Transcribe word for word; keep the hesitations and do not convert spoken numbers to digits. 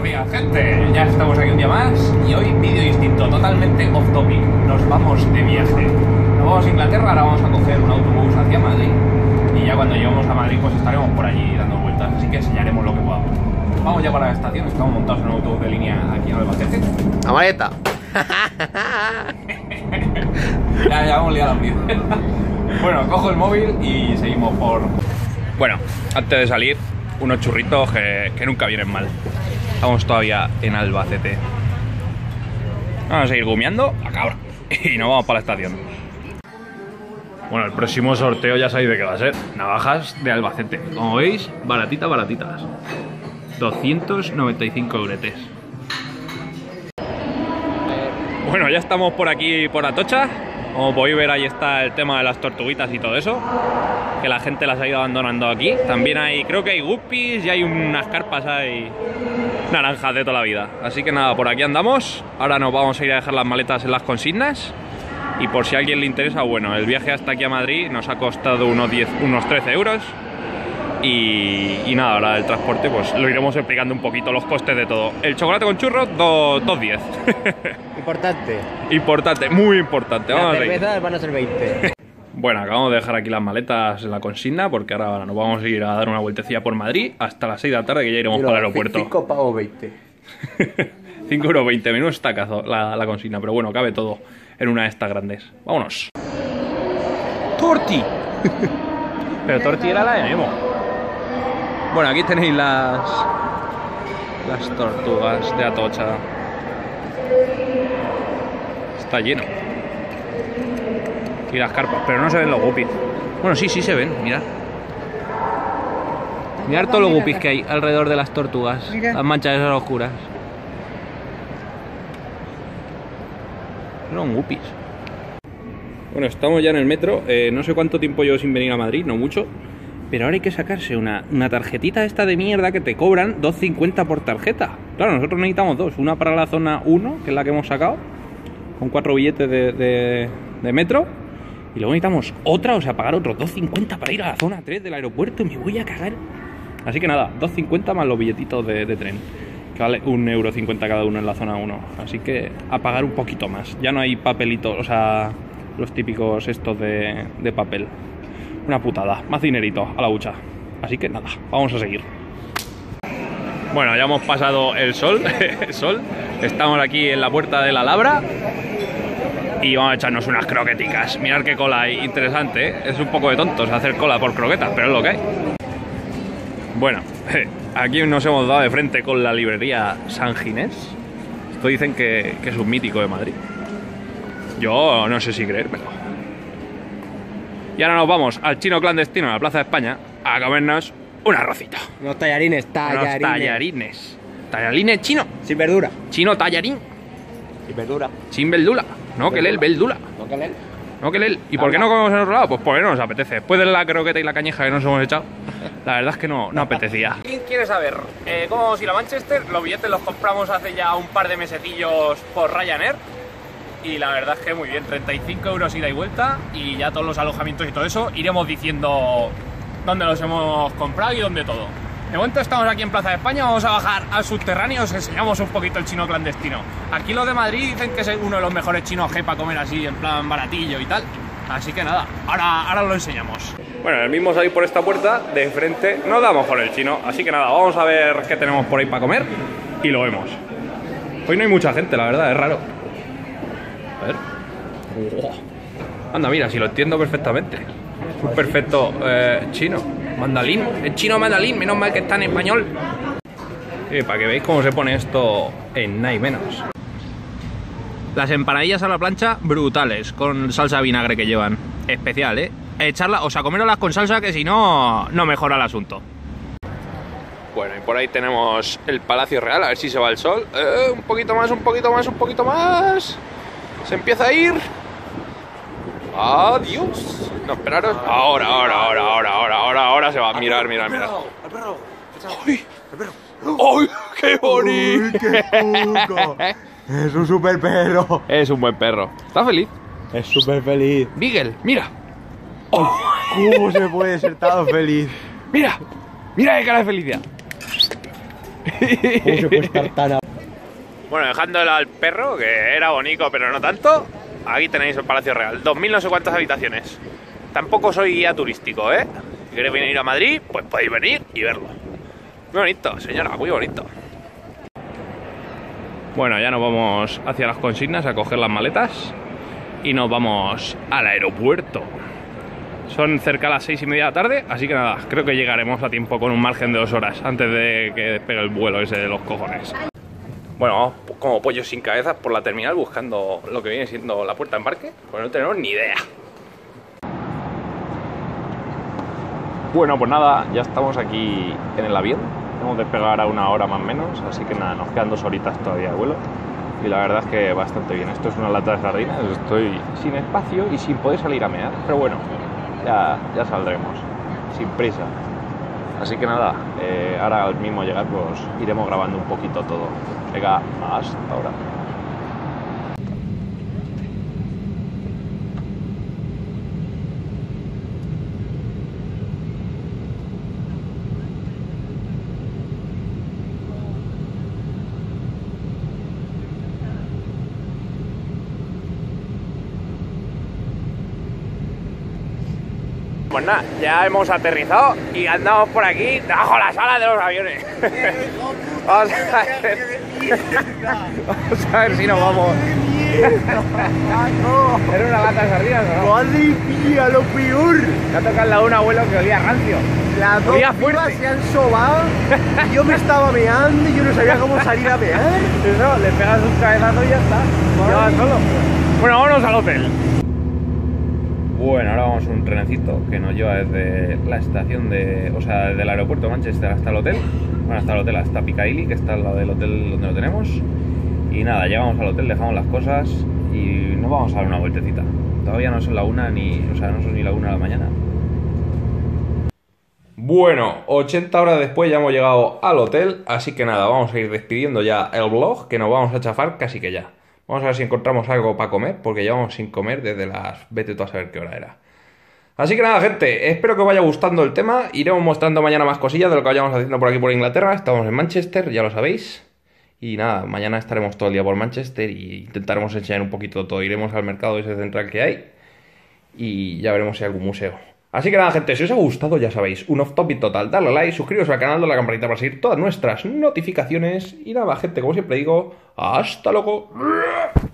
días, gente. Ya estamos aquí un día más y hoy vídeo distinto, totalmente off topic. Nos vamos de viaje. Nos vamos a Inglaterra, ahora vamos a coger un autobús hacia Madrid y ya cuando lleguemos a Madrid pues estaremos por allí dando vueltas, así que enseñaremos lo que podamos. Vamos ya para la estación, estamos montados en un autobús de línea aquí en Albacete. ¡La maleta! Ya, ya vamos liados. Bueno, cojo el móvil y seguimos por... Bueno, antes de salir, unos churritos que, que nunca vienen mal. Estamos todavía en Albacete. Vamos a seguir gumiando la cabra y nos vamos para la estación. Bueno, el próximo sorteo ya sabéis de qué va a ser. Navajas de Albacete. Como veis, baratitas, baratitas. doscientos noventa y cinco euretes. Bueno, ya estamos por aquí, por Atocha. Como podéis ver, ahí está el tema de las tortuguitas y todo eso, que la gente las ha ido abandonando aquí. También hay, creo que hay guppies y hay unas carpas ahí naranjas de toda la vida. Así que nada, por aquí andamos. Ahora nos vamos a ir a dejar las maletas en las consignas. Y por si a alguien le interesa, bueno, el viaje hasta aquí a Madrid nos ha costado unos, diez, unos trece euros. Y, y nada, ahora el transporte pues lo iremos explicando un poquito, los costes de todo. El chocolate con churros, dos diez. Importante. Importante, muy importante. Vamos Las cervezas van a ser veinte. Bueno, acabamos de dejar aquí las maletas en la consigna porque ahora nos vamos a ir a dar una vueltecilla por Madrid hasta las seis de la tarde, que ya iremos para el aeropuerto. cinco pago veinte. cinco euros veinte, menos estacazo la, la consigna, pero bueno, cabe todo en una de estas grandes. Vámonos. ¡Torti! Pero Torti era la de Nemo. Bueno, aquí tenéis las las tortugas de Atocha. Está lleno. Y las carpas, pero no se ven los guppies. Bueno, sí, sí se ven, mirad. Mirad todos los guppies que hay alrededor de las tortugas. Las manchas esas oscuras. Son guppies. Bueno, estamos ya en el metro. Eh, no sé cuánto tiempo llevo sin venir a Madrid, no mucho. Pero ahora hay que sacarse una, una tarjetita esta de mierda que te cobran dos cincuenta por tarjeta. Claro, nosotros necesitamos dos. Una para la zona uno, que es la que hemos sacado, con cuatro billetes de, de, de metro. Y luego necesitamos otra, o sea, pagar otros dos cincuenta para ir a la zona tres del aeropuerto. Me voy a cagar. Así que nada, dos cincuenta más los billetitos de, de tren, que vale un euro cincuenta cada uno en la zona uno. Así que a pagar un poquito más. Ya no hay papelitos, o sea, los típicos estos de, de papel. Una putada, más dinerito a la hucha. Así que nada, vamos a seguir. Bueno, ya hemos pasado el sol, el sol. Estamos aquí en la puerta de la Labra y vamos a echarnos unas croqueticas. Mirad qué cola hay, interesante, ¿eh? Es un poco de tontos hacer cola por croquetas, pero es lo que hay. Bueno, aquí nos hemos dado de frente con la librería San Ginés. Esto dicen que, que es un mítico de Madrid. Yo no sé si creérmelo. Y ahora nos vamos al chino clandestino en la Plaza de España a comernos un arrocito. Unos tallarines, tallarines. Unos tallarines. Tallarines chino. Sin verdura. Chino tallarín. Sin verdura. Sin verdura. No, que el verdura. No que él. No, que el. ¿Y por qué no comemos en otro lado? Pues porque no nos apetece. Después de la croqueta y la cañeja que nos hemos echado, la verdad es que no, no apetecía. ¿Quién quiere saber eh, cómo vamos a ir a Manchester? Los billetes los compramos hace ya un par de mesecillos por Ryanair. Y la verdad es que muy bien, treinta y cinco euros ida y vuelta. Y ya todos los alojamientos y todo eso iremos diciendo dónde los hemos comprado y dónde todo. De momento estamos aquí en Plaza de España, vamos a bajar al subterráneo y os enseñamos un poquito el chino clandestino. Aquí los de Madrid dicen que es uno de los mejores chinos G para comer así, en plan baratillo y tal. Así que nada, ahora, ahora lo enseñamos. Bueno, el mismo salir por esta puerta, de frente nos damos con el chino. Así que nada, vamos a ver qué tenemos por ahí para comer y lo vemos. Hoy no hay mucha gente, la verdad, es raro. A ver. Oh. Anda, mira, si lo entiendo perfectamente. Es un perfecto eh, chino. Mandalín. Es chino mandalín, menos mal que está en español. Eh, para que veáis cómo se pone esto en nada y menos. Las empanadillas a la plancha, brutales, con salsa de vinagre que llevan. Especial, ¿eh? Echarla, o sea, coméroslas con salsa, que si no, no mejora el asunto. Bueno, y por ahí tenemos el Palacio Real, a ver si se va el sol. Eh, un poquito más, un poquito más, un poquito más. Se empieza a ir. Adiós. No, esperaros. Ahora, ahora, ahora, ahora, ahora, ahora, ahora se va. Mirar, mirar, mirar. El perro. ¡Ay! ¡El perro! ¡Ay! ¡Qué bonito! Uy, ¡qué cuco! Es un super perro. Es un buen perro. ¿Está feliz? Es súper feliz. Beagle, mira. Oh, ¿cómo se puede ser tan feliz? Mira. Mira qué cara de felicidad. ¿Cómo se puede estar tan a... Bueno, dejándolo al perro, que era bonito, pero no tanto. Aquí tenéis el Palacio Real. Dos mil no sé cuántas habitaciones. Tampoco soy guía turístico, ¿eh? Si queréis venir a Madrid, pues podéis venir y verlo. Muy bonito, señora, muy bonito. Bueno, ya nos vamos hacia las consignas a coger las maletas y nos vamos al aeropuerto. Son cerca de las seis y media de la tarde, así que nada, creo que llegaremos a tiempo con un margen de dos horas antes de que despegue el vuelo ese de los cojones. Bueno, vamos como pollos sin cabezas por la terminal buscando lo que viene siendo la puerta de embarque, pues no tenemos ni idea. Bueno, pues nada, ya estamos aquí en el avión. Hemos de despegar a una hora más o menos, así que nada, nos quedan dos horitas todavía de vuelo. Y la verdad es que bastante bien. Esto es una lata de sardinas, estoy sin espacio y sin poder salir a mear, pero bueno, ya, ya saldremos, sin prisa. Así que nada, eh, ahora al mismo llegar pues iremos grabando un poquito todo. Venga, hasta ahora. Pues nada, ya hemos aterrizado y andamos por aquí debajo de las alas de los aviones. Vamos a ver, vamos a ver si nos vamos. ¿Era una lata de sardinas o no? ¡Madre mía, lo peor! Me ha tocado al lado de un abuelo que olía rancio. Las dos Olía pibas fuerte. se han sobado y yo me estaba meando y yo no sabía cómo salir a mear. Eso, le pegas un cabezazo y ya está. Ya vas solo. Bueno, vámonos al hotel. Bueno, ahora vamos a un trenecito que nos lleva desde la estación de... O sea, desde el aeropuerto de Manchester hasta el hotel. Bueno, hasta el hotel, hasta Piccadilly, que está al lado del hotel donde lo tenemos. Y nada, llegamos al hotel, dejamos las cosas y nos vamos a dar una vueltecita. Todavía no son la una ni... O sea, no son ni la una de la mañana. Bueno, ochenta horas después ya hemos llegado al hotel, así que nada, vamos a ir despidiendo ya el vlog, que nos vamos a chafar casi que ya. Vamos a ver si encontramos algo para comer, porque llevamos sin comer desde las... Vete tú a saber qué hora era. Así que nada, gente, espero que os vaya gustando el tema. Iremos mostrando mañana más cosillas de lo que vayamos haciendo por aquí por Inglaterra. Estamos en Manchester, ya lo sabéis. Y nada, mañana estaremos todo el día por Manchester y intentaremos enseñar un poquito todo. Iremos al mercado ese central que hay y ya veremos si hay algún museo. Así que nada, gente, si os ha gustado, ya sabéis, un off-topic total, darle a like, suscribiros al canal, darle a la campanita para seguir todas nuestras notificaciones. Y nada, gente, como siempre digo, hasta luego.